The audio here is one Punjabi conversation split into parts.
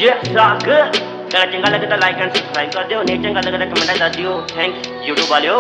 Yeah, so good. अगर चंगा लगे तो लाइक एंड सब्सक्राइब कर दियो, नहीं चंगा लगे तो कमेंट कर दियो। थैंक्स यूट्यूब वालियो।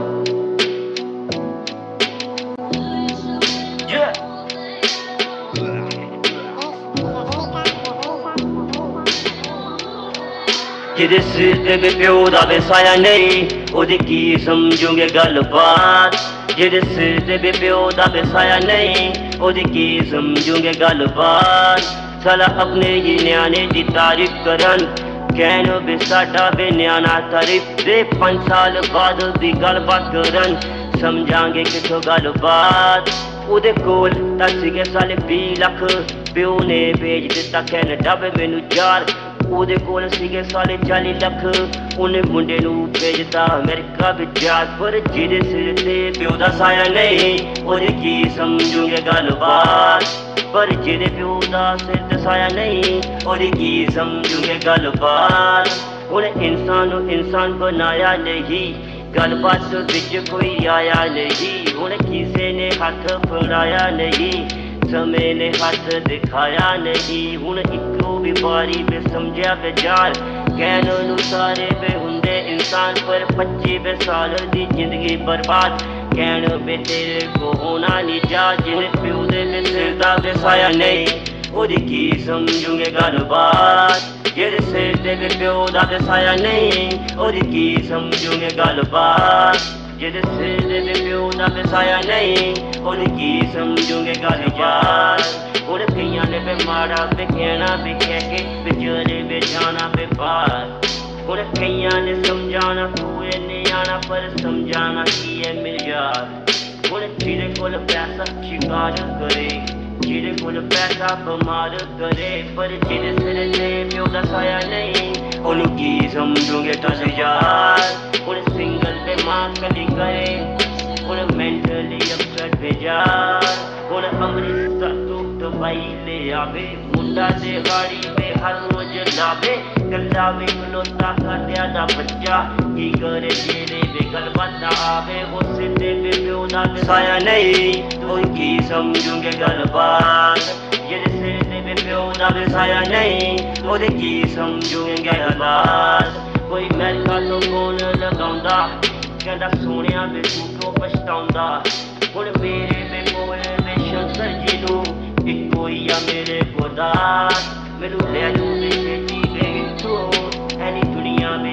ਜਿਹਦੇ ਸਿਰ ਤੇ ਵੀ ਪਿਓ ਦਾ ਵਸਾਇਆ ਨਹੀਂ, ਉਹਦੀ ਕੀ ਸਮਝੂਗੇ ਗੱਲਬਾਤ। ਜਿਹਦੇ ਸਿਰ ਤੇ ਵੀ ਪਿਓ ਦਾ ਵਸਾਇਆ ਨਹੀਂ, ਉਹਦੀ ਕੀ ਸਮਝੂਗੇ ਗੱਲਬਾਤ। ਸਾਲਾ ਆਪਣੇ ਹੀ ਨਿਆਣੇ ਦੀ ਤਾਰੀਫ ਕਰਨ, ਕਹਿਣ ਵੀ ਸਾਡਾ ਵੀ ਨਿਆਣਾ ਤਾਰੀਫ ਦੇ। 5 ਸਾਲ ਬਾਅਦ ਦੀ ਗੱਲਬਾਤ ਕਰਨ, ਸਮਝਾਂਗੇ ਕਿੱਥੋਂ ਗੱਲਬਾਤ। ਉਹਦੇ ਕੋਲ ਤਾਂ ਸੀਗੇ ਸਾਲੇ 20 ਲੱਖ, ਪਿਓ ਨੇ ਭੇਜ ਦਿੱਤਾ ਕੈਨੇਡਾ ਵੇ ਮੈਨੂੰ ਯਾਰ। ਉਹਦੇ ਕੋਲ ਸੀਗੇ ਸਾਲੇ 40 ਲੱਖ, ਉਹਨੇ ਮੁੰਡੇ ਨੂੰ ਭੇਜਤਾ ਅਮਰੀਕਾ ਵਿੱਚ ਯਾਰ। ਪਰ ਜਿਹਦੇ ਸਿਰ ਤੇ ਪਿਓ ਦਾ ਸਾਇਆ ਨਹੀਂ, ਉਹਦੀ ਕੀ ਸਮਝੂਗੇ ਗੱਲਬਾਤ। ਪਰ ਜਿਹਦੇ ਪਿਓ ਦਾ ਸਿਰ ਤੇ ਸਾਇਆ ਨਹੀਂ, ਉਹਦੀ ਕੀ ਸਮਝੂਗੇ ਗੱਲਬਾਤ। ਉਹਨੇ ਇਨਸਾਨ ਨੂੰ ਇਨਸਾਨ ਬਣਾਇਆ ਨਹੀਂ, ਗੱਲਬਾਤ ਵਿੱਚ ਕੋਈ ਆਇਆ ਨਹੀਂ। ਹੁਣ ਕਿਸੇ ਨੇ ਹੱਥ ਫੜਾਇਆ ਨਹੀਂ, ਸਮੇਂ ਨੇ ਹੱਥ ਦਿਖਾਇਆ ਨਹੀਂ। ਹੁਣ ਇੱਕੋ ਵੀ ਵਾਰੀ ਵੇ ਸਮਝਿਆ ਵਿਚਾਰ, ਕਹਿਣ ਨੂੰ ਸਾਰੇ ਵੇ ਹੁੰਦੇ ਇਨਸਾਨ, ਪਰ 25 ਸਾਲ ਦੀ ਜ਼ਿੰਦਗੀ ਬਰਬਾਦ। ਕਹਿਣ ਵੇ ਤੇਰੇ ਕੋ ਹੋਣਾ ਨਹੀਂ ਜਾ, ਜਿਹਨੇ ਪਿਓ ਦੇ ਸਿਰ ਦਾ ਵਸਾਇਆ ਨਹੀਂ, ਉਹਦੀ ਕੀ ਸਮਝੂਗੇ ਗੱਲਬਾਤ। ਜਿਹਦੇ ਸਿਰ ਤੇ ਵੀ ਪਿਓ ਦਾ ਵਸਾਇਆ ਨਹੀਂ, ਉਹਦੀ ਕੀ ਸਮਝੂਗੇ ਗੱਲਬਾਤ। ਜਿਹਦੇ ਸਿਰ ਤੇ ਵੀ ਪਿਓ ਦਾ ਵਸਾਇਆ ਨਹੀਂ, ਉਹਦੀ ਕੀ ਸਮਝੂਗੇ ਗੱਲਬਾਤ। ਹੁਣ ਕਈਆਂ ਨੇ ਵੇ ਮਾੜਾ ਵੇ ਕਹਿਣਾ ਵੇ ਕਹਿ ਕੇ ਵਿਚਾਰੇ ਵੇ ਜਾਣਾ ਵੇ ਬਾਹਰ। ਹੁਣ ਕਈਆਂ ਨੇ ਸਮਝਾਣਾ ਤੂੰ ਇਹ ਨਿਆਣਾ, ਪਰ ਸਮਝਾਣਾ ਕੀ ਹੈ ਮਿਲਿਆਰ। ਹੁਣ ਜਿਹਦੇ ਕੋਲ ਪੈਸਾ ਸ਼ਿਕਾਰ ਕਰੇ, ਜਿਹਦੇ ਕੋਲ ਪੈਸਾ ਬਿਮਾਰ ਕਰੇ, ਪਰ ਜਿਹਦੇ ਸਿਰ ਤੇ ਪਿਓ ਦਾ ਸਾਇਆ ਨਹੀਂ, ਉਹਨੂੰ ਕੀ ਸਮਝੋਗੇ ਤੁਸੀਂ ਯਾਰ। ਹੁਣ ਸਿੰਗਲ ਤੇ ਮਾਂ ਕਲੀ ਕਰੇ, ਹੁਣ ਮੈਂਟਲੀ ਅਪਸੈਟ ਵੇ ਯਾਰ। ਹੁਣ ਅੰਮ੍ਰਿਤਸਰ ਤੋਂ ਦੁਬਈ ਲੈ ਆਵੇ, ਮੁੰਡਾ ਤੇ ਗਾੜੀ ਵੇ ਹਰ ਰੋਜ਼ ਲਾਵੇ। ਗੱਲਾਂ ਵੇ ਖਲੋਤਾ ਕਰਦਿਆਂ ਦਾ ਬੱਚਾ, ਕੀ ਕਰੇ ਜਿਹੜੇ ਵੇ ਗੱਲਬਾਤ ਨਾ ਆਵੇ। ਉਹ ਸਿਰ ਤੇ ਵੇ ਪਿਓ ਦਾ ਵਸਾਇਆ ਨਹੀਂ, ਹੁਣ ਕੀ ਸਮਝੂਗੇ ਗੱਲਬਾਤ। ਜਿਹਦੇ ਸਿਰ ਤੇ ਵੇ ਪਿਓ ਦਾ ਵਸਾਇਆ ਨਹੀਂ, ਉਹਦੇ ਕੀ ਸਮਝੂਗੇ ਗੱਲਬਾਤ। ਕੋਈ ਅਮਰੀਕਾ ਤੋਂ ਫੋਨ ਲਗਾਉਂਦਾ, ਕਹਿੰਦਾ ਸੋਹਣਿਆ ਵੇ ਤੂੰ ਕਿਉਂ ਪਛਤਾਉਂਦਾ। ਹੁਣ ਮੇਰੇ ਵੇ ਕੋਲ ਵੇ ਸ਼ੰਕਰ ਜੀ ਨੂੰ ਇੱਕੋ ਹੀ ਆ ਮੇਰੇ ਗੋਦਾਸ। ਮੈਨੂੰ ਲੈ ਜੂ ਵੇ ਛੇਤੀ ਵੇ ਇੱਥੋਂ, ਐਨੀ ਦੁਨੀਆ ਵੇ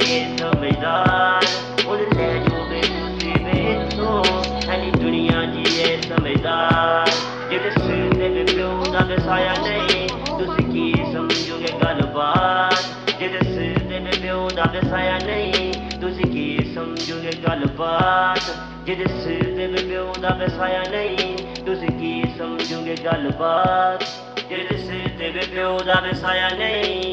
ਸਮਝਦਾਰ। ਹੁਣ ਲੈ ਜੂ ਵੇ ਤੁਸੀਂ ਵੇ ਇੱਥੋਂ, ਐਨੀ ਦੁਨੀਆ ਜੀ ਇਹ ਸਮਝਦਾਰ। ਜਿਹਦੇ ਸਿਰ ਤੇ ਵੇ ਪਿਓ ਦਾ ਵਸਾਇਆ ਨਹੀਂ, ਤੁਸੀਂ ਕੀ ਸਮਝੋਗੇ ਗੱਲਬਾਤ। ਜਿਹਦੇ ਸਿਰ ਤੇ ਵੇ ਪਿਓ ਦਾ ਵਸਾਇਆ ਨਹੀਂ, ਤੁਸੀਂ ਕੀ ਸਮਝੋਗੇ ਗੱਲਬਾਤ। ਜਿਹਦੇ ਸਿਰ ਤੇ ਵੇ ਪਿਓ ਦਾ ਵਸਾਇਆ ਨਹੀਂ, ਤੁਸੀਂ ਕੀ ਸਮਝੋਗੇ ਗੱਲਬਾਤ। ਜਿਹਦੇ ਸਿਰ ਤੇ ਵੇ ਪਿਓ ਦਾ ਵਸਾਇਆ ਨਹੀਂ,